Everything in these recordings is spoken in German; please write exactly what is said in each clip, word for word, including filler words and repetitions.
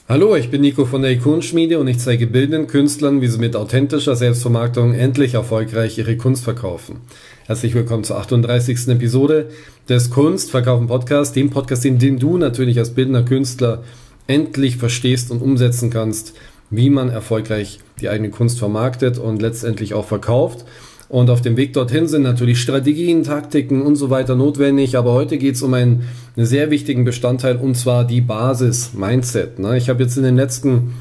Hallo, ich bin Nico von der Ikonenschmiede und ich zeige bildenden Künstlern, wie sie mit authentischer Selbstvermarktung endlich erfolgreich ihre Kunst verkaufen. Herzlich willkommen zur achtunddreißigsten Episode des Kunstverkaufen Podcast, dem Podcast, in dem du natürlich als bildender Künstler endlich verstehst und umsetzen kannst, wie man erfolgreich die eigene Kunst vermarktet und letztendlich auch verkauft. Und auf dem Weg dorthin sind natürlich Strategien, Taktiken und so weiter notwendig. Aber heute geht es um einen sehr wichtigen Bestandteil, und zwar die Basis, Mindset. Ich habe jetzt in den letzten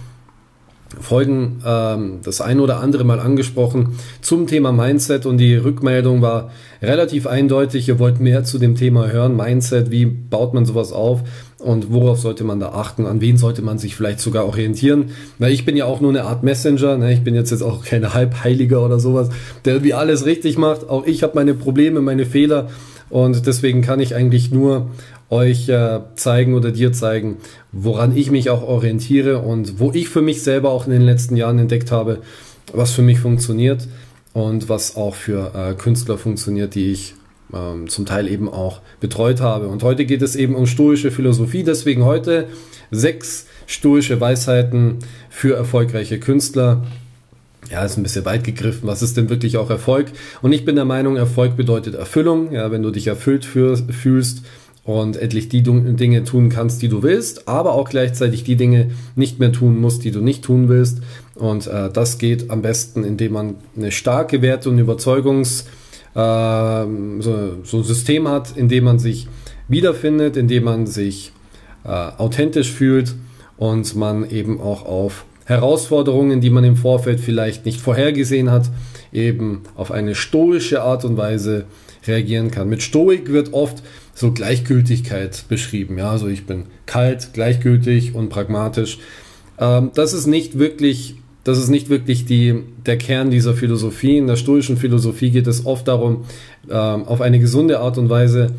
Folgen ähm, das ein oder andere Mal angesprochen zum Thema Mindset und die Rückmeldung war relativ eindeutig. Ihr wollt mehr zu dem Thema hören. Mindset, wie baut man sowas auf und worauf sollte man da achten? An wen sollte man sich vielleicht sogar orientieren? Weil ich bin ja auch nur eine Art Messenger. Ne? Ich bin jetzt, jetzt auch kein Halbheiliger oder sowas, der irgendwie alles richtig macht. Auch ich habe meine Probleme, meine Fehler und deswegen kann ich eigentlich nur euch äh, zeigen oder dir zeigen, woran ich mich auch orientiere und wo ich für mich selber auch in den letzten Jahren entdeckt habe, was für mich funktioniert und was auch für äh, Künstler funktioniert, die ich ähm, zum Teil eben auch betreut habe. Und heute geht es eben um stoische Philosophie, deswegen heute sechs stoische Weisheiten für erfolgreiche Künstler. Ja, ist ein bisschen weit gegriffen. Was ist denn wirklich auch Erfolg? Und ich bin der Meinung, Erfolg bedeutet Erfüllung. Ja, wenn du dich erfüllt für, fühlst, und endlich die Dinge tun kannst, die du willst, aber auch gleichzeitig die Dinge nicht mehr tun musst, die du nicht tun willst. Und äh, das geht am besten, indem man eine starke Werte- und Überzeugungs äh, so, so ein System hat, in dem man sich wiederfindet, in dem man sich äh, authentisch fühlt und man eben auch auf Herausforderungen, die man im Vorfeld vielleicht nicht vorhergesehen hat, eben auf eine stoische Art und Weise reagieren kann. Mit Stoik wird oft so Gleichgültigkeit beschrieben. Ja, also ich bin kalt, gleichgültig und pragmatisch. Ähm, das ist nicht wirklich, das ist nicht wirklich die, der Kern dieser Philosophie. In der stoischen Philosophie geht es oft darum, ähm, auf eine gesunde Art und Weise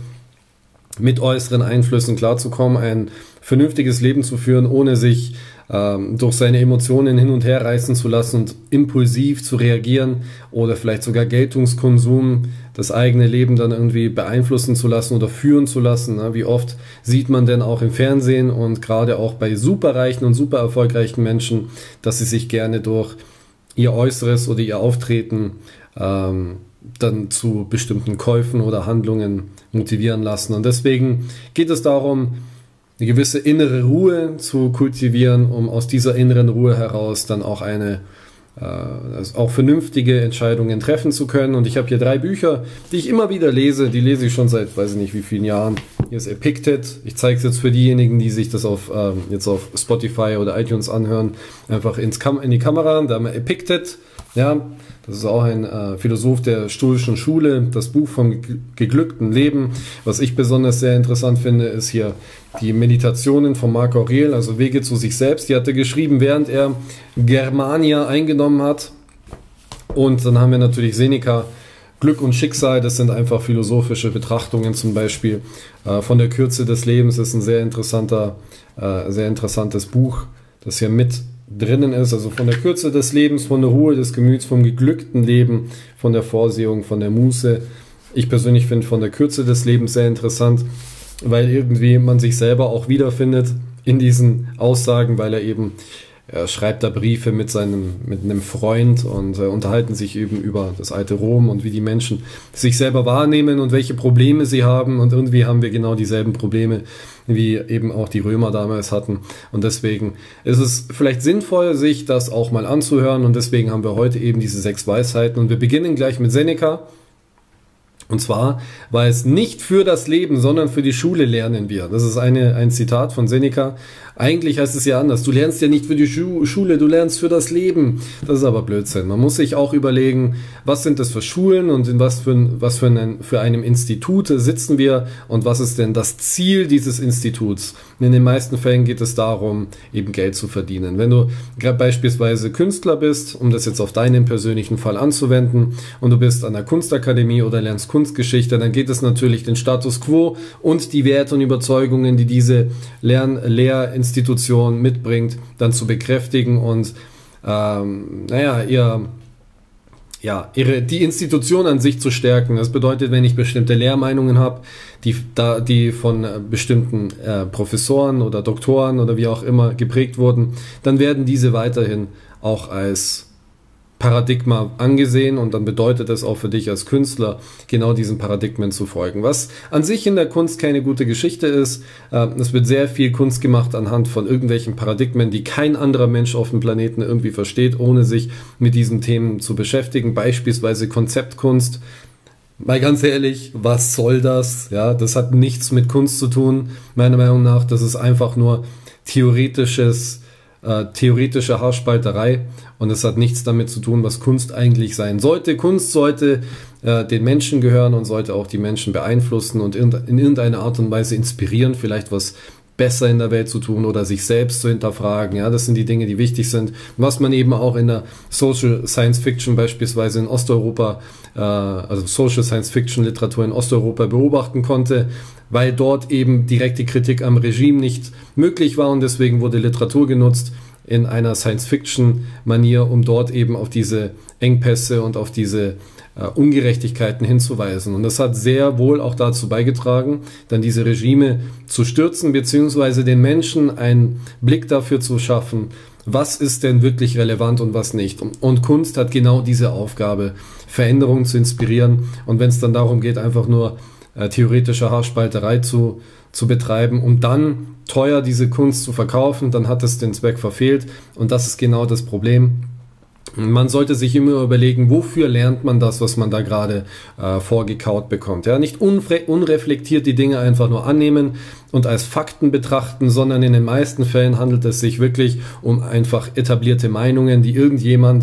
mit äußeren Einflüssen klarzukommen, ein vernünftiges Leben zu führen, ohne sich ähm, durch seine Emotionen hin und her reißen zu lassen und impulsiv zu reagieren oder vielleicht sogar Geltungskonsum, das eigene Leben dann irgendwie beeinflussen zu lassen oder führen zu lassen. Ne? Wie oft sieht man denn auch im Fernsehen und gerade auch bei superreichen und super erfolgreichen Menschen, dass sie sich gerne durch ihr Äußeres oder ihr Auftreten ähm, dann zu bestimmten Käufen oder Handlungen motivieren lassen. Und deswegen geht es darum, eine gewisse innere Ruhe zu kultivieren, um aus dieser inneren Ruhe heraus dann auch eine äh, also auch vernünftige Entscheidungen treffen zu können. Und ich habe hier drei Bücher, die ich immer wieder lese. Die lese ich schon seit, weiß ich nicht wie vielen Jahren. Hier ist Epictet. Ich zeige es jetzt für diejenigen, die sich das auf ähm, jetzt auf Spotify oder iTunes anhören, einfach ins Kam in die Kamera. Da haben wir Epictet. Ja, das ist auch ein äh, Philosoph der stoischen Schule, das Buch vom geglückten Leben. Was ich besonders sehr interessant finde, ist hier die Meditationen von Marc Aurel, also Wege zu sich selbst. Die hat er geschrieben, während er Germania eingenommen hat. Und dann haben wir natürlich Seneca, Glück und Schicksal. Das sind einfach philosophische Betrachtungen, zum Beispiel äh, von der Kürze des Lebens. Das ist ein sehr interessanter, äh, sehr interessantes Buch, das hier mit drinnen ist, also von der Kürze des Lebens, von der Ruhe des Gemüts, vom geglückten Leben, von der Vorsehung, von der Muße. Ich persönlich finde von der Kürze des Lebens sehr interessant, weil irgendwie man sich selber auch wiederfindet in diesen Aussagen, weil er eben, er schreibt da Briefe mit seinem, mit einem Freund und äh, unterhalten sich eben über das alte Rom und wie die Menschen sich selber wahrnehmen und welche Probleme sie haben, und irgendwie haben wir genau dieselben Probleme, wie eben auch die Römer damals hatten, und deswegen ist es vielleicht sinnvoll, sich das auch mal anzuhören, und deswegen haben wir heute eben diese sechs Weisheiten, und wir beginnen gleich mit Seneca. Und zwar, weil es nicht für das Leben, sondern für die Schule lernen wir. Das ist eine, ein Zitat von Seneca. Eigentlich heißt es ja anders. Du lernst ja nicht für die Schu Schule, du lernst für das Leben. Das ist aber Blödsinn. Man muss sich auch überlegen, was sind das für Schulen und in was für, was für, einen, für einem Institut sitzen wir und was ist denn das Ziel dieses Instituts. Und in den meisten Fällen geht es darum, eben Geld zu verdienen. Wenn du gerade beispielsweise Künstler bist, um das jetzt auf deinen persönlichen Fall anzuwenden, und du bist an der Kunstakademie oder lernst Kunstgeschichte, dann geht es natürlich den Status quo und die Werte und Überzeugungen, die diese Lern Lehrinstitution mitbringt, dann zu bekräftigen und ähm, naja, ihr ja, ihre, die Institution an sich zu stärken. Das bedeutet, wenn ich bestimmte Lehrmeinungen habe, die, da, die von äh, bestimmten äh, Professoren oder Doktoren oder wie auch immer geprägt wurden, dann werden diese weiterhin auch als Paradigma angesehen und dann bedeutet es auch für dich als Künstler, genau diesen Paradigmen zu folgen. Was an sich in der Kunst keine gute Geschichte ist. Äh, es wird sehr viel Kunst gemacht anhand von irgendwelchen Paradigmen, die kein anderer Mensch auf dem Planeten irgendwie versteht, ohne sich mit diesen Themen zu beschäftigen. Beispielsweise Konzeptkunst. Mal ganz ehrlich, was soll das? Ja, das hat nichts mit Kunst zu tun, meiner Meinung nach. Das ist einfach nur theoretisches Äh, theoretische Haarspalterei und es hat nichts damit zu tun, was Kunst eigentlich sein sollte. Kunst sollte äh, den Menschen gehören und sollte auch die Menschen beeinflussen und in, in irgendeiner Art und Weise inspirieren, vielleicht was besser in der Welt zu tun oder sich selbst zu hinterfragen. Ja, das sind die Dinge, die wichtig sind. Was man eben auch in der Social Science Fiction beispielsweise in Osteuropa, äh, also Social Science Fiction Literatur in Osteuropa beobachten konnte, weil dort eben direkte Kritik am Regime nicht möglich war und deswegen wurde Literatur genutzt in einer Science-Fiction-Manier, um dort eben auf diese Engpässe und auf diese äh, Ungerechtigkeiten hinzuweisen. Und das hat sehr wohl auch dazu beigetragen, dann diese Regime zu stürzen, beziehungsweise den Menschen einen Blick dafür zu schaffen, was ist denn wirklich relevant und was nicht. Und, und Kunst hat genau diese Aufgabe, Veränderungen zu inspirieren. Und wenn es dann darum geht, einfach nur theoretische Haarspalterei zu, zu betreiben, um dann teuer diese Kunst zu verkaufen, dann hat es den Zweck verfehlt und das ist genau das Problem. Man sollte sich immer überlegen, wofür lernt man das, was man da gerade äh, vorgekaut bekommt. Ja, nicht unre- unreflektiert die Dinge einfach nur annehmen und als Fakten betrachten, sondern in den meisten Fällen handelt es sich wirklich um einfach etablierte Meinungen, die irgendjemand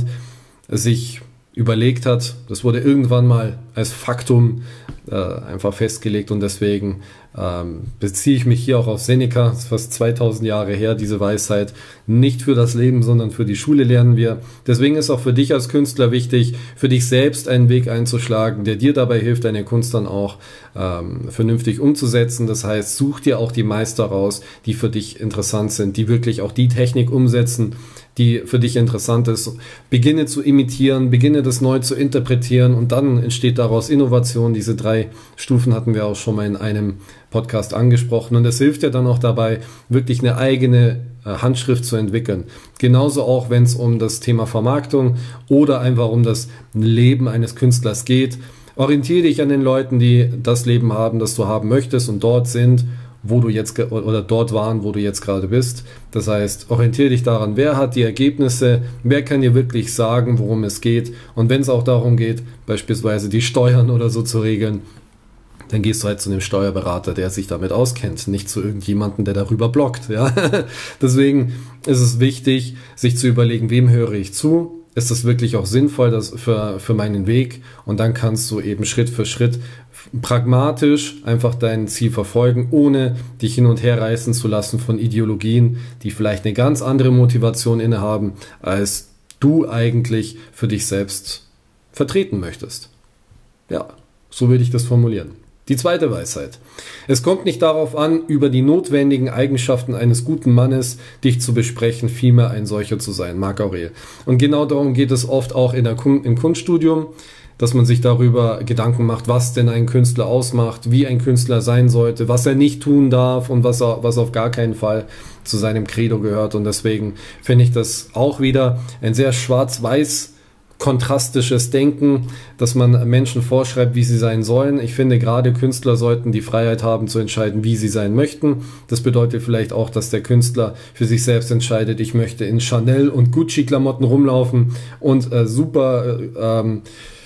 sich überlegt hat. Das wurde irgendwann mal als Faktum äh, einfach festgelegt und deswegen ähm, beziehe ich mich hier auch auf Seneca, das ist fast zweitausend Jahre her, diese Weisheit. Nicht für das Leben, sondern für die Schule lernen wir. Deswegen ist auch für dich als Künstler wichtig, für dich selbst einen Weg einzuschlagen, der dir dabei hilft, deine Kunst dann auch ähm, vernünftig umzusetzen. Das heißt, such dir auch die Meister raus, die für dich interessant sind, die wirklich auch die Technik umsetzen, die für dich interessant ist. Beginne zu imitieren, beginne das neu zu interpretieren und dann entsteht daraus Innovation. Diese drei Stufen hatten wir auch schon mal in einem Podcast angesprochen und es hilft dir dann auch dabei, wirklich eine eigene Handschrift zu entwickeln. Genauso auch, wenn es um das Thema Vermarktung oder einfach um das Leben eines Künstlers geht. Orientiere dich an den Leuten, die das Leben haben, das du haben möchtest und dort sind, wo du jetzt oder dort waren, wo du jetzt gerade bist. Das heißt, orientiere dich daran, wer hat die Ergebnisse, wer kann dir wirklich sagen, worum es geht. Und wenn es auch darum geht, beispielsweise die Steuern oder so zu regeln, dann gehst du halt zu einem Steuerberater, der sich damit auskennt, nicht zu irgendjemandem, der darüber bloggt. Ja? Deswegen ist es wichtig, sich zu überlegen, wem höre ich zu? Ist das wirklich auch sinnvoll das für, für meinen Weg? Und dann kannst du eben Schritt für Schritt pragmatisch einfach dein Ziel verfolgen, ohne dich hin und her reißen zu lassen von Ideologien, die vielleicht eine ganz andere Motivation innehaben, als du eigentlich für dich selbst vertreten möchtest. Ja, so würde ich das formulieren. Die zweite Weisheit. Es kommt nicht darauf an, über die notwendigen Eigenschaften eines guten Mannes dich zu besprechen, vielmehr ein solcher zu sein. Marc Aurel. Und genau darum geht es oft auch in der Kun- im Kunststudium, dass man sich darüber Gedanken macht, was denn ein Künstler ausmacht, wie ein Künstler sein sollte, was er nicht tun darf und was, er, was auf gar keinen Fall zu seinem Credo gehört. Und deswegen finde ich das auch wieder ein sehr schwarz-weiß kontrastisches Denken, dass man Menschen vorschreibt, wie sie sein sollen. Ich finde, gerade Künstler sollten die Freiheit haben zu entscheiden, wie sie sein möchten. Das bedeutet vielleicht auch, dass der Künstler für sich selbst entscheidet, ich möchte in Chanel und Gucci-Klamotten rumlaufen und äh, super äh, ähm,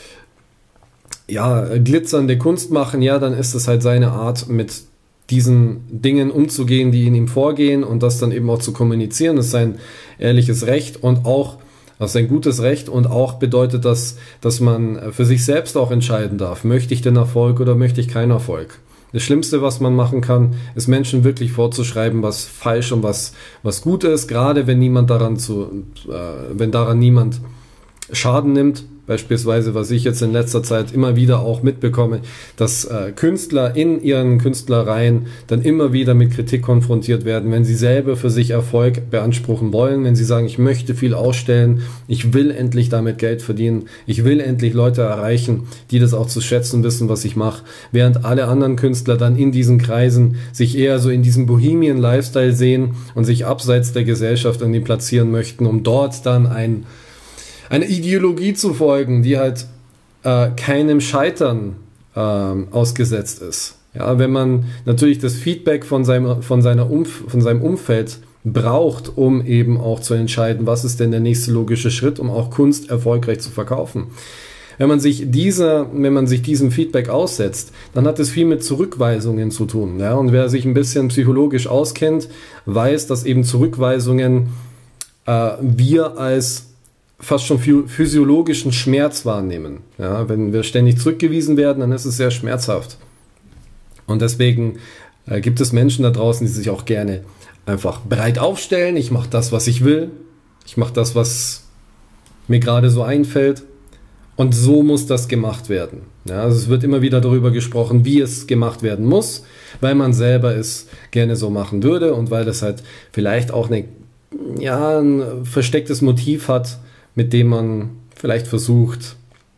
ja, glitzernde Kunst machen. Ja, dann ist es halt seine Art, mit diesen Dingen umzugehen, die in ihm vorgehen und das dann eben auch zu kommunizieren. Das ist sein ehrliches Recht und auch Das ist ein gutes Recht und auch bedeutet das, dass man für sich selbst auch entscheiden darf, möchte ich den Erfolg oder möchte ich keinen Erfolg. Das Schlimmste, was man machen kann, ist Menschen wirklich vorzuschreiben, was falsch und was, was gut ist, gerade wenn niemand daran zu, äh, wenn daran niemand Schaden nimmt. beispielsweise, was ich jetzt in letzter Zeit immer wieder auch mitbekomme, dass äh, Künstler in ihren Künstlereien dann immer wieder mit Kritik konfrontiert werden, wenn sie selber für sich Erfolg beanspruchen wollen, wenn sie sagen, ich möchte viel ausstellen, ich will endlich damit Geld verdienen, ich will endlich Leute erreichen, die das auch zu schätzen wissen, was ich mache, während alle anderen Künstler dann in diesen Kreisen sich eher so in diesem Bohemian Lifestyle sehen und sich abseits der Gesellschaft irgendwie platzieren möchten, um dort dann ein eine Ideologie zu folgen, die halt äh, keinem Scheitern äh, ausgesetzt ist. Ja, wenn man natürlich das Feedback von seinem, von, seiner Umf von seinem Umfeld braucht, um eben auch zu entscheiden, was ist denn der nächste logische Schritt, um auch Kunst erfolgreich zu verkaufen. Wenn man sich dieser, wenn man sich diesem Feedback aussetzt, dann hat es viel mit Zurückweisungen zu tun. Ja? Und wer sich ein bisschen psychologisch auskennt, weiß, dass eben Zurückweisungen äh, wir als fast schon physiologischen Schmerz wahrnehmen. Ja, wenn wir ständig zurückgewiesen werden, dann ist es sehr schmerzhaft. Und deswegen äh, gibt es Menschen da draußen, die sich auch gerne einfach breit aufstellen. Ich mache das, was ich will. Ich mache das, was mir gerade so einfällt. Und so muss das gemacht werden. Ja, also es wird immer wieder darüber gesprochen, wie es gemacht werden muss, weil man selber es gerne so machen würde und weil das halt vielleicht auch eine, ja, ein verstecktes Motiv hat, mit dem man vielleicht versucht,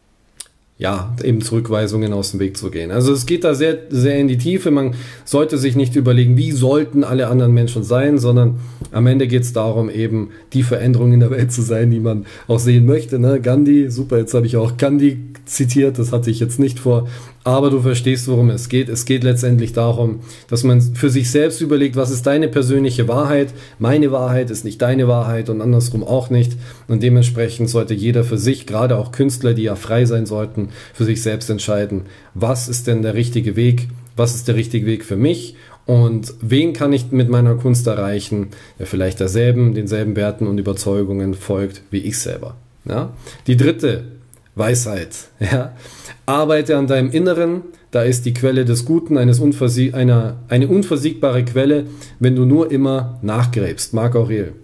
ja, eben Zurückweisungen aus dem Weg zu gehen. Also es geht da sehr, sehr in die Tiefe. Man sollte sich nicht überlegen, wie sollten alle anderen Menschen sein, sondern am Ende geht es darum, eben die Veränderung in der Welt zu sein, die man auch sehen möchte. Ne? Gandhi, super, jetzt habe ich auch Gandhi zitiert, das hatte ich jetzt nicht vor, aber du verstehst, worum es geht. Es geht letztendlich darum, dass man für sich selbst überlegt, was ist deine persönliche Wahrheit? Meine Wahrheit ist nicht deine Wahrheit und andersrum auch nicht. Und dementsprechend sollte jeder für sich, gerade auch Künstler, die ja frei sein sollten, für sich selbst entscheiden, was ist denn der richtige Weg? Was ist der richtige Weg für mich? Und wen kann ich mit meiner Kunst erreichen, der vielleicht derselben, denselben Werten und Überzeugungen folgt wie ich selber? Ja? Die dritte Weisheit, ja. Arbeite an deinem Inneren, da ist die Quelle des Guten, eines unversie einer, eine unversiegbare Quelle, wenn du nur immer nachgräbst. Marc Aurel.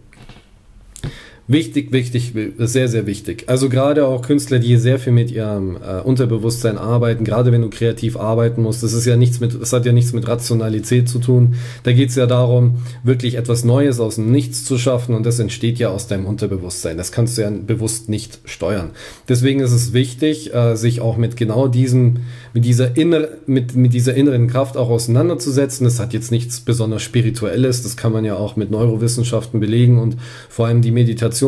Wichtig, wichtig, sehr, sehr wichtig. Also gerade auch Künstler, die sehr viel mit ihrem äh, Unterbewusstsein arbeiten, gerade wenn du kreativ arbeiten musst, das ist ja nichts mit, das hat ja nichts mit Rationalität zu tun. Da geht es ja darum, wirklich etwas Neues aus dem Nichts zu schaffen und das entsteht ja aus deinem Unterbewusstsein. Das kannst du ja bewusst nicht steuern. Deswegen ist es wichtig, äh, sich auch mit genau diesem, mit dieser inner, mit, mit dieser inneren Kraft auch auseinanderzusetzen. Das hat jetzt nichts besonders Spirituelles, das kann man ja auch mit Neurowissenschaften belegen und vor allem die Meditation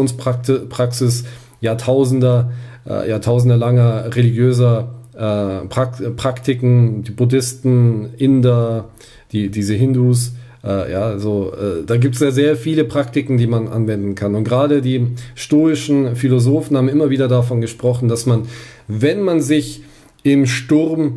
Praxis Jahrtausender, äh, jahrtausendelanger religiöser äh, Prakt Praktiken, die Buddhisten, Inder, die, diese Hindus, äh, ja, so, äh, da gibt es ja sehr viele Praktiken, die man anwenden kann. Und gerade die stoischen Philosophen haben immer wieder davon gesprochen, dass man, wenn man sich im Sturm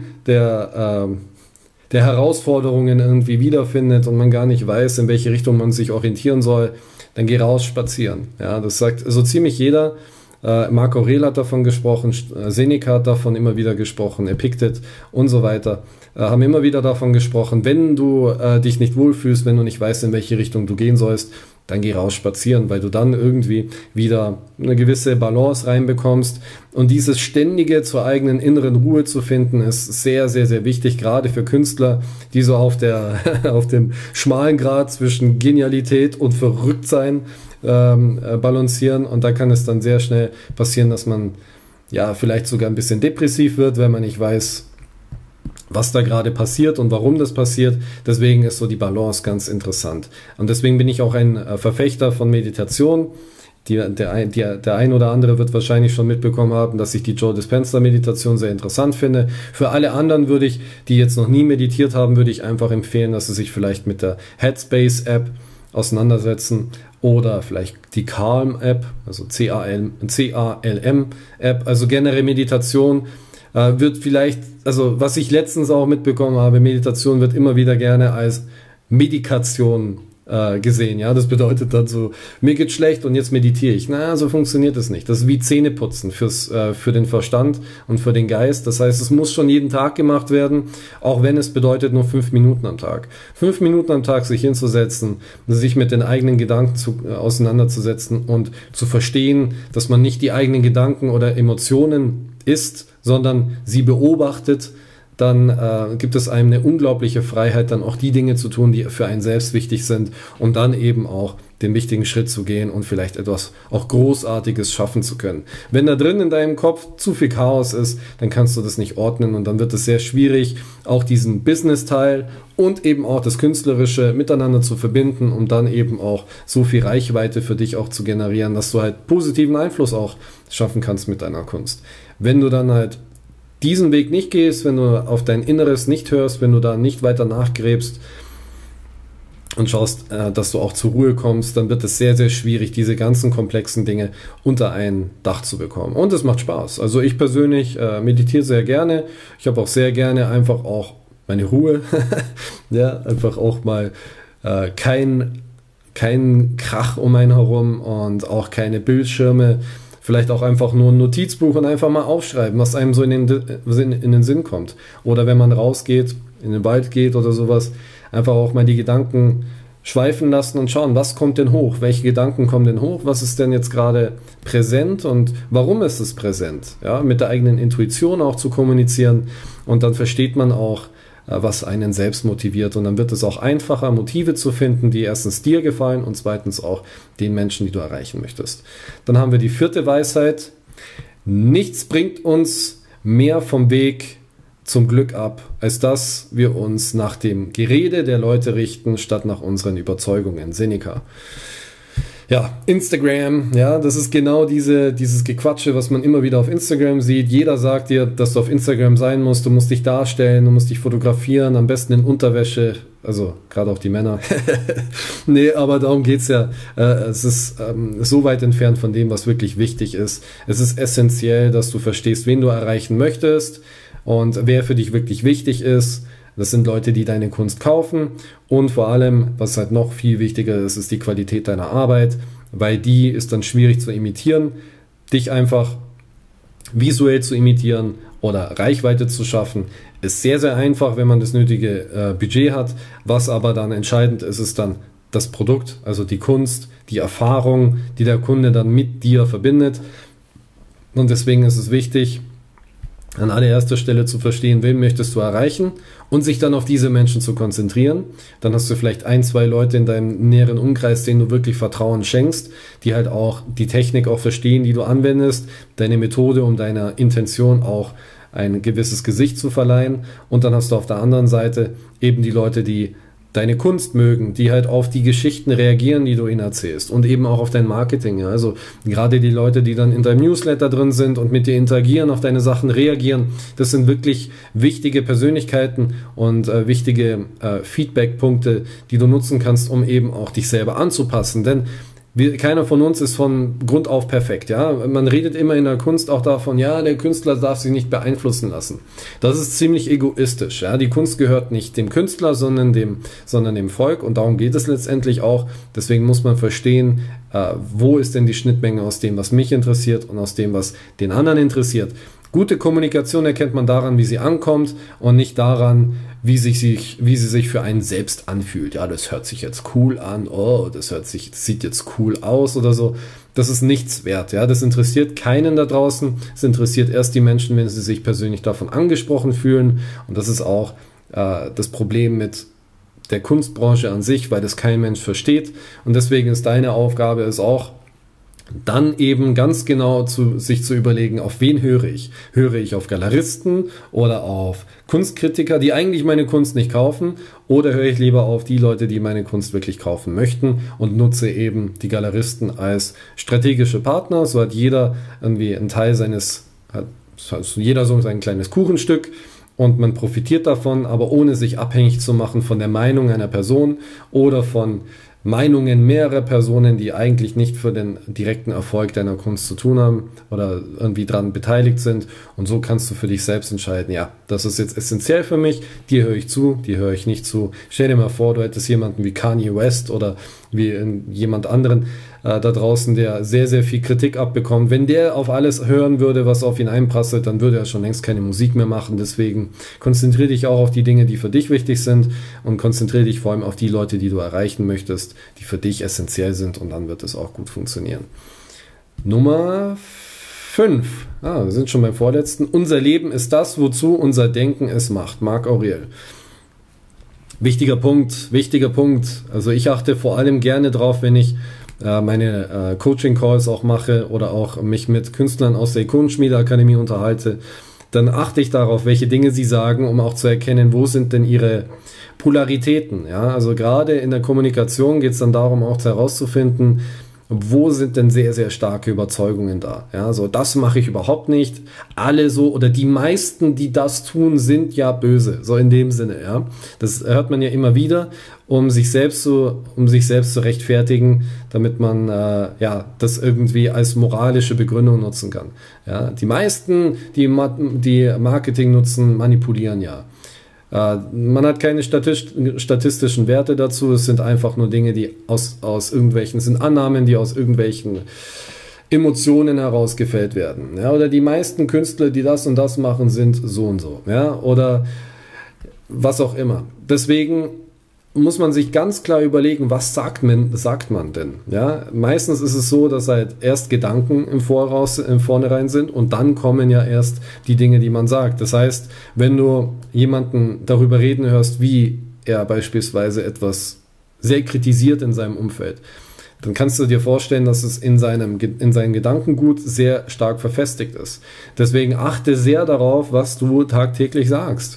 der äh, der Herausforderungen irgendwie wiederfindet und man gar nicht weiß, in welche Richtung man sich orientieren soll, dann geh raus spazieren. Ja, das sagt so ziemlich jeder. Äh, Marc Aurel hat davon gesprochen, Seneca hat davon immer wieder gesprochen, Epiktet und so weiter, äh, haben immer wieder davon gesprochen, wenn du äh, dich nicht wohlfühlst, wenn du nicht weißt, in welche Richtung du gehen sollst, dann geh raus spazieren, weil du dann irgendwie wieder eine gewisse Balance reinbekommst. Und dieses ständige zur eigenen inneren Ruhe zu finden, ist sehr, sehr, sehr wichtig, gerade für Künstler, die so auf der auf dem schmalen Grat zwischen Genialität und Verrücktsein ähm, äh, balancieren. Und da kann es dann sehr schnell passieren, dass man ja vielleicht sogar ein bisschen depressiv wird, wenn man nicht weiß, was da gerade passiert und warum das passiert. Deswegen ist so die Balance ganz interessant. Und deswegen bin ich auch ein äh, Verfechter von Meditation. Die, der, der, der ein oder andere wird wahrscheinlich schon mitbekommen haben, dass ich die Joe Dispenza Meditation sehr interessant finde. Für alle anderen würde ich, die jetzt noch nie meditiert haben, würde ich einfach empfehlen, dass sie sich vielleicht mit der Headspace App auseinandersetzen oder vielleicht die Calm App, also C A L M App, also generell Meditation. Äh, wird vielleicht, also was ich letztens auch mitbekommen habe, Meditation wird immer wieder gerne als Medikation äh, äh, gesehen. Ja, das bedeutet dann so, mir geht's schlecht und jetzt meditiere ich. Na, so funktioniert es nicht. Das ist wie Zähneputzen fürs, äh, für den Verstand und für den Geist. Das heißt, es muss schon jeden Tag gemacht werden, auch wenn es bedeutet nur fünf Minuten am Tag. Fünf Minuten am Tag sich hinzusetzen, sich mit den eigenen Gedanken zu, äh, auseinanderzusetzen und zu verstehen, dass man nicht die eigenen Gedanken oder Emotionen ist, sondern sie beobachtet, dann äh, gibt es einem eine unglaubliche Freiheit, dann auch die Dinge zu tun, die für einen selbst wichtig sind, um dann eben auch den wichtigen Schritt zu gehen und vielleicht etwas auch Großartiges schaffen zu können. Wenn da drin in deinem Kopf zu viel Chaos ist, dann kannst du das nicht ordnen und dann wird es sehr schwierig, auch diesen Business-Teil und eben auch das Künstlerische miteinander zu verbinden, um dann eben auch so viel Reichweite für dich auch zu generieren, dass du halt positiven Einfluss auch schaffen kannst mit deiner Kunst. Wenn du dann halt diesen Weg nicht gehst, wenn du auf dein Inneres nicht hörst, wenn du da nicht weiter nachgräbst und schaust, äh, dass du auch zur Ruhe kommst, dann wird es sehr, sehr schwierig, diese ganzen komplexen Dinge unter ein Dach zu bekommen. Und es macht Spaß. Also ich persönlich äh, meditiere sehr gerne. Ich habe auch sehr gerne einfach auch meine Ruhe. Ja, einfach auch mal äh, kein, kein Krach um einen herum und auch keine Bildschirme. Vielleicht auch einfach nur ein Notizbuch und einfach mal aufschreiben, was einem so in den, in den Sinn kommt. Oder wenn man rausgeht, in den Wald geht oder sowas, einfach auch mal die Gedanken schweifen lassen und schauen, was kommt denn hoch? Welche Gedanken kommen denn hoch? Was ist denn jetzt gerade präsent und warum ist es präsent? Ja, mit der eigenen Intuition auch zu kommunizieren und dann versteht man auch, was einen selbst motiviert und dann wird es auch einfacher, Motive zu finden, die erstens dir gefallen und zweitens auch den Menschen, die du erreichen möchtest. Dann haben wir die vierte Weisheit. Nichts bringt uns mehr vom Weg zum Glück ab, als dass wir uns nach dem Gerede der Leute richten, statt nach unseren Überzeugungen. Seneca. Ja, Instagram, ja, das ist genau diese, dieses Gequatsche, was man immer wieder auf Instagram sieht. Jeder sagt dir, dass du auf Instagram sein musst, du musst dich darstellen, du musst dich fotografieren, am besten in Unterwäsche, also gerade auch die Männer. Nee, aber darum geht's ja. Äh, es ist ähm, so weit entfernt von dem, was wirklich wichtig ist. Es ist essentiell, dass du verstehst, wen du erreichen möchtest und wer für dich wirklich wichtig ist. Das sind Leute, die deine Kunst kaufen und vor allem, was halt noch viel wichtiger ist, ist die Qualität deiner Arbeit, weil die ist dann schwierig zu imitieren. Dich einfach visuell zu imitieren oder Reichweite zu schaffen, ist sehr, sehr einfach, wenn man das nötige äh, Budget hat. Was aber dann entscheidend ist, ist dann das Produkt, also die Kunst, die Erfahrung, die der Kunde dann mit dir verbindet. Und deswegen ist es wichtig, an allererster Stelle zu verstehen, wen möchtest du erreichen und sich dann auf diese Menschen zu konzentrieren. Dann hast du vielleicht ein, zwei Leute in deinem näheren Umkreis, denen du wirklich Vertrauen schenkst, die halt auch die Technik auch verstehen, die du anwendest, deine Methode, um deiner Intention auch ein gewisses Gesicht zu verleihen. Und dann hast du auf der anderen Seite eben die Leute, die deine Kunst mögen, die halt auf die Geschichten reagieren, die du ihnen erzählst und eben auch auf dein Marketing. Ja. Also gerade die Leute, die dann in deinem Newsletter drin sind und mit dir interagieren, auf deine Sachen reagieren, das sind wirklich wichtige Persönlichkeiten und äh, wichtige äh, Feedback-Punkte, die du nutzen kannst, um eben auch dich selber anzupassen. Denn wir, keiner von uns ist von Grund auf perfekt. Ja? Man redet immer in der Kunst auch davon, ja, der Künstler darf sich nicht beeinflussen lassen. Das ist ziemlich egoistisch. Ja? Die Kunst gehört nicht dem Künstler, sondern dem, sondern dem Volk und darum geht es letztendlich auch. Deswegen muss man verstehen, äh, wo ist denn die Schnittmenge aus dem, was mich interessiert und aus dem, was den anderen interessiert. Gute Kommunikation erkennt man daran, wie sie ankommt und nicht daran, wie, sich, sich, wie sie sich für einen selbst anfühlt. Ja, das hört sich jetzt cool an, oh, das hört sich, das sieht jetzt cool aus oder so. Das ist nichts wert. Ja, das interessiert keinen da draußen. Es interessiert erst die Menschen, wenn sie sich persönlich davon angesprochen fühlen. Und das ist auch äh, das Problem mit der Kunstbranche an sich, weil das kein Mensch versteht. Und deswegen ist deine Aufgabe es auch, dann eben ganz genau zu, sich zu überlegen, auf wen höre ich? Höre ich auf Galeristen oder auf Kunstkritiker, die eigentlich meine Kunst nicht kaufen? Oder höre ich lieber auf die Leute, die meine Kunst wirklich kaufen möchten und nutze eben die Galeristen als strategische Partner? So hat jeder irgendwie einen Teil seines, hat also jeder so sein kleines Kuchenstück und man profitiert davon, aber ohne sich abhängig zu machen von der Meinung einer Person oder von Meinungen mehrerer Personen, die eigentlich nicht für den direkten Erfolg deiner Kunst zu tun haben oder irgendwie daran beteiligt sind. Und so kannst du für dich selbst entscheiden, ja, das ist jetzt essentiell für mich, dir höre ich zu, dir höre ich nicht zu. Stell dir mal vor, du hättest jemanden wie Kanye West oder wie jemand anderen äh, da draußen, der sehr, sehr viel Kritik abbekommt. Wenn der auf alles hören würde, was auf ihn einprasselt, dann würde er schon längst keine Musik mehr machen. Deswegen konzentriere dich auch auf die Dinge, die für dich wichtig sind und konzentriere dich vor allem auf die Leute, die du erreichen möchtest, die für dich essentiell sind, und dann wird es auch gut funktionieren. Nummer fünf. Ah, wir sind schon beim vorletzten. Unser Leben ist das, wozu unser Denken es macht. Marc Aurel. Wichtiger Punkt, wichtiger Punkt. Also ich achte vor allem gerne drauf, wenn ich äh, meine äh, Coaching-Calls auch mache oder auch mich mit Künstlern aus der Ikonenschmiede-Akademie unterhalte, dann achte ich darauf, welche Dinge sie sagen, um auch zu erkennen, wo sind denn ihre Polaritäten. Ja? Also gerade in der Kommunikation geht es dann darum, auch herauszufinden, wo sind denn sehr, sehr starke Überzeugungen da. Ja? So, das mache ich überhaupt nicht. Alle so, oder die meisten, die das tun, sind ja böse. So in dem Sinne. Ja? Das hört man ja immer wieder, um sich selbst zu, um sich selbst zu rechtfertigen, damit man äh, ja, das irgendwie als moralische Begründung nutzen kann. Ja? Die meisten, die, die Marketing nutzen, manipulieren ja. Man hat keine statistischen Werte dazu, es sind einfach nur Dinge, die aus, aus irgendwelchen, sind Annahmen, die aus irgendwelchen Emotionen herausgefällt werden. Ja, oder die meisten Künstler, die das und das machen, sind so und so. Ja, oder was auch immer. Deswegen muss man sich ganz klar überlegen, was sagt man, sagt man denn? Ja, meistens ist es so, dass halt erst Gedanken im Voraus, im Vornherein sind und dann kommen ja erst die Dinge, die man sagt. Das heißt, wenn du jemanden darüber reden hörst, wie er beispielsweise etwas sehr kritisiert in seinem Umfeld, dann kannst du dir vorstellen, dass es in seinem, in seinem Gedankengut sehr stark verfestigt ist. Deswegen achte sehr darauf, was du tagtäglich sagst.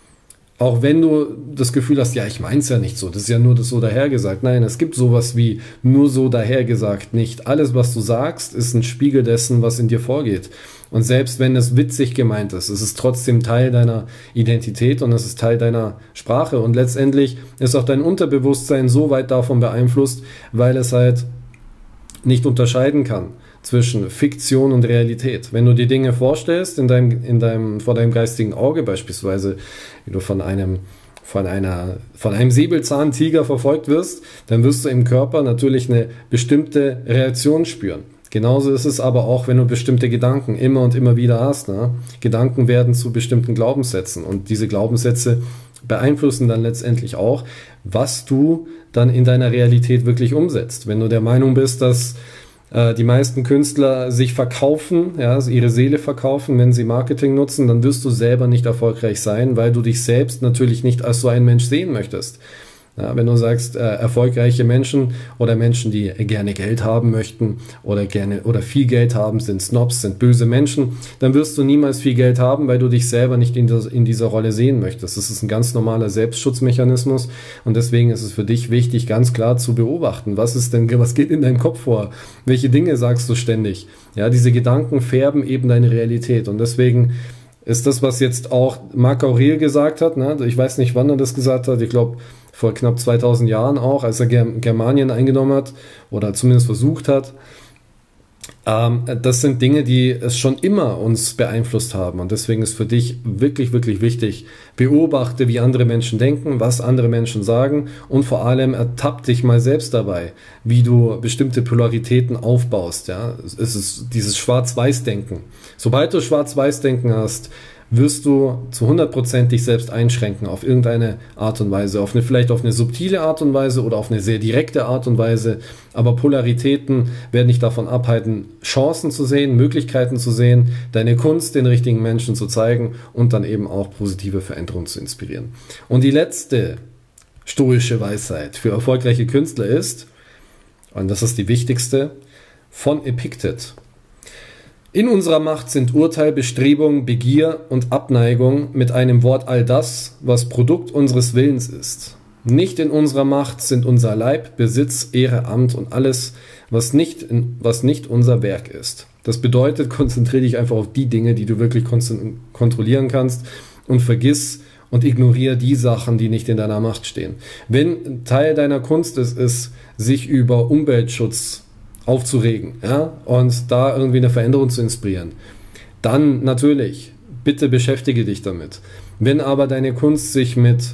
Auch wenn du das Gefühl hast, ja, ich meine es ja nicht so, das ist ja nur das so dahergesagt. Nein, es gibt sowas wie nur so dahergesagt nicht. Alles, was du sagst, ist ein Spiegel dessen, was in dir vorgeht. Und selbst wenn es witzig gemeint ist, es ist trotzdem Teil deiner Identität und es ist Teil deiner Sprache. Und letztendlich ist auch dein Unterbewusstsein so weit davon beeinflusst, weil es halt nicht unterscheiden kann zwischen Fiktion und Realität. Wenn du dir Dinge vorstellst, in deinem, in deinem, vor deinem geistigen Auge beispielsweise, wie du von einem, von einer, von einem Säbelzahntiger verfolgt wirst, dann wirst du im Körper natürlich eine bestimmte Reaktion spüren. Genauso ist es aber auch, wenn du bestimmte Gedanken immer und immer wieder hast. Ne? Gedanken werden zu bestimmten Glaubenssätzen und diese Glaubenssätze beeinflussen dann letztendlich auch, was du dann in deiner Realität wirklich umsetzt. Wenn du der Meinung bist, dass die meisten Künstler sich verkaufen, ja, also ihre Seele verkaufen, wenn sie Marketing nutzen, dann wirst du selber nicht erfolgreich sein, weil du dich selbst natürlich nicht als so ein Mensch sehen möchtest. Ja, wenn du sagst, äh, erfolgreiche Menschen oder Menschen, die gerne Geld haben möchten oder gerne oder viel Geld haben, sind Snobs, sind böse Menschen, dann wirst du niemals viel Geld haben, weil du dich selber nicht in, das, in dieser Rolle sehen möchtest. Das ist ein ganz normaler Selbstschutzmechanismus und deswegen ist es für dich wichtig, ganz klar zu beobachten, was ist denn, was geht in deinem Kopf vor? Welche Dinge sagst du ständig? Ja, diese Gedanken färben eben deine Realität und deswegen ist das, was jetzt auch Marc Aurel gesagt hat, ne? Ich weiß nicht, wann er das gesagt hat, ich glaube vor knapp zweitausend Jahren auch, als er Germanien eingenommen hat oder zumindest versucht hat. Ähm, das sind Dinge, die es schon immer uns beeinflusst haben und deswegen ist für dich wirklich, wirklich wichtig, beobachte, wie andere Menschen denken, was andere Menschen sagen und vor allem ertapp dich mal selbst dabei, wie du bestimmte Polaritäten aufbaust. Ja? Es ist dieses Schwarz-Weiß-Denken. Sobald du Schwarz-Weiß-Denken hast, wirst du zu hundert Prozent dich selbst einschränken auf irgendeine Art und Weise, auf eine, vielleicht auf eine subtile Art und Weise oder auf eine sehr direkte Art und Weise, aber Polaritäten werden dich davon abhalten, Chancen zu sehen, Möglichkeiten zu sehen, deine Kunst den richtigen Menschen zu zeigen und dann eben auch positive Veränderungen zu inspirieren. Und die letzte stoische Weisheit für erfolgreiche Künstler ist, und das ist die wichtigste, von Epiktet. In unserer Macht sind Urteil, Bestrebung, Begier und Abneigung, mit einem Wort all das, was Produkt unseres Willens ist. Nicht in unserer Macht sind unser Leib, Besitz, Ehre, Amt und alles, was nicht, in, was nicht unser Werk ist. Das bedeutet, konzentriere dich einfach auf die Dinge, die du wirklich kontrollieren kannst und vergiss und ignoriere die Sachen, die nicht in deiner Macht stehen. Wenn Teil deiner Kunst ist, ist, sich über Umweltschutz aufzuregen, ja, und da irgendwie eine Veränderung zu inspirieren, dann natürlich, bitte beschäftige dich damit. Wenn aber deine Kunst sich mit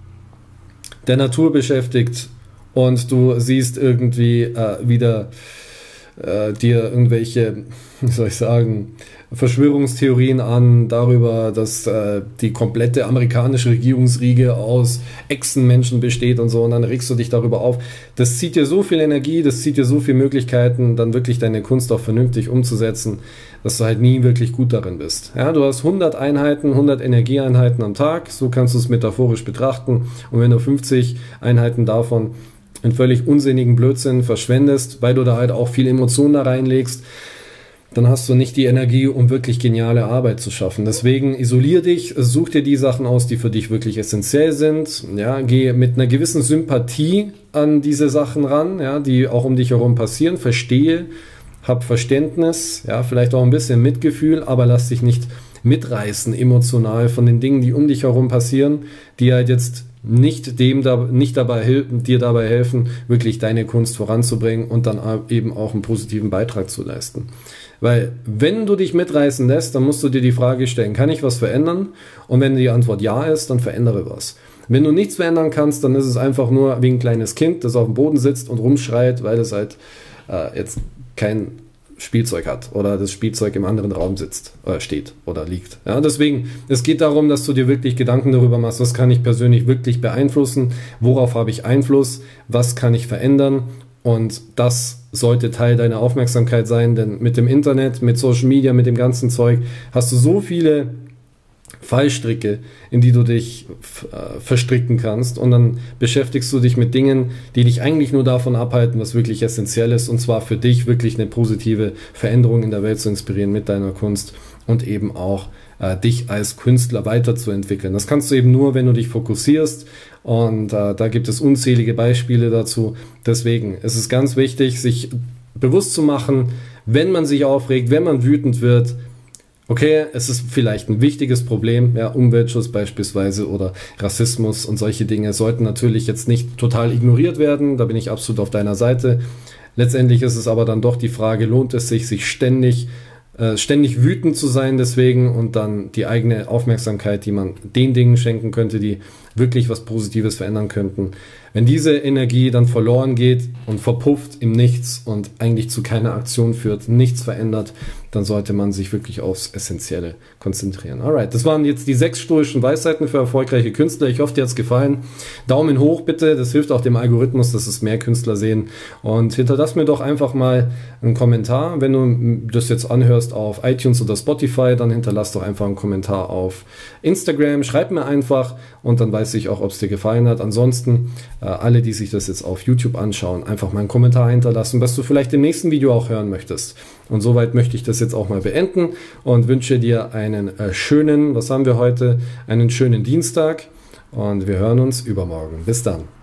der Natur beschäftigt und du siehst irgendwie äh, wieder äh, dir irgendwelche, wie soll ich sagen, Verschwörungstheorien an darüber, dass äh, die komplette amerikanische Regierungsriege aus Echsenmenschen besteht und so, und dann regst du dich darüber auf. Das zieht dir so viel Energie, das zieht dir so viele Möglichkeiten, dann wirklich deine Kunst auch vernünftig umzusetzen, dass du halt nie wirklich gut darin bist. Ja, du hast hundert Einheiten, hundert Energieeinheiten am Tag, so kannst du es metaphorisch betrachten, und wenn du fünfzig Einheiten davon in völlig unsinnigen Blödsinn verschwendest, weil du da halt auch viel Emotionen da reinlegst, dann hast du nicht die Energie, um wirklich geniale Arbeit zu schaffen. Deswegen isolier dich, such dir die Sachen aus, die für dich wirklich essentiell sind. Ja, geh mit einer gewissen Sympathie an diese Sachen ran, ja, die auch um dich herum passieren. Verstehe, hab Verständnis, ja, vielleicht auch ein bisschen Mitgefühl, aber lass dich nicht mitreißen emotional von den Dingen, die um dich herum passieren, die halt jetzt nicht dem da, nicht dabei dir dabei helfen, wirklich deine Kunst voranzubringen und dann eben auch einen positiven Beitrag zu leisten. Weil wenn du dich mitreißen lässt, dann musst du dir die Frage stellen, kann ich was verändern? Und wenn die Antwort ja ist, dann verändere was. Wenn du nichts verändern kannst, dann ist es einfach nur wie ein kleines Kind, das auf dem Boden sitzt und rumschreit, weil es halt äh, jetzt kein Spielzeug hat oder das Spielzeug im anderen Raum sitzt, äh, steht oder liegt. Ja, deswegen, es geht darum, dass du dir wirklich Gedanken darüber machst, was kann ich persönlich wirklich beeinflussen, worauf habe ich Einfluss, was kann ich verändern, und das sollte Teil deiner Aufmerksamkeit sein, denn mit dem Internet, mit Social Media, mit dem ganzen Zeug hast du so viele Fallstricke, in die du dich äh, verstricken kannst, und dann beschäftigst du dich mit Dingen, die dich eigentlich nur davon abhalten, was wirklich essentiell ist, und zwar für dich wirklich eine positive Veränderung in der Welt zu inspirieren mit deiner Kunst und eben auch äh, dich als Künstler weiterzuentwickeln. Das kannst du eben nur, wenn du dich fokussierst, und äh, da gibt es unzählige Beispiele dazu. Deswegen ist es ganz wichtig, sich bewusst zu machen, wenn man sich aufregt, wenn man wütend wird, okay, es ist vielleicht ein wichtiges Problem, ja, Umweltschutz beispielsweise oder Rassismus und solche Dinge sollten natürlich jetzt nicht total ignoriert werden, da bin ich absolut auf deiner Seite. Letztendlich ist es aber dann doch die Frage, lohnt es sich, sich ständig, äh, ständig wütend zu sein deswegen, und dann die eigene Aufmerksamkeit, die man den Dingen schenken könnte, die wirklich was Positives verändern könnten. Wenn diese Energie dann verloren geht und verpufft im Nichts und eigentlich zu keiner Aktion führt, nichts verändert, dann sollte man sich wirklich aufs Essentielle konzentrieren. Alright, das waren jetzt die sechs stoischen Weisheiten für erfolgreiche Künstler. Ich hoffe, dir hat es gefallen. Daumen hoch bitte, das hilft auch dem Algorithmus, dass es mehr Künstler sehen. Und hinterlass mir doch einfach mal einen Kommentar. Wenn du das jetzt anhörst auf iTunes oder Spotify, dann hinterlass doch einfach einen Kommentar auf Instagram. Schreib mir einfach, und dann weiß ich auch, ob es dir gefallen hat. Ansonsten, äh, alle, die sich das jetzt auf YouTube anschauen, einfach mal einen Kommentar hinterlassen, was du vielleicht im nächsten Video auch hören möchtest. Und soweit möchte ich das jetzt auch mal beenden und wünsche dir einen äh, schönen, was haben wir heute, einen schönen Dienstag, und wir hören uns übermorgen. Bis dann.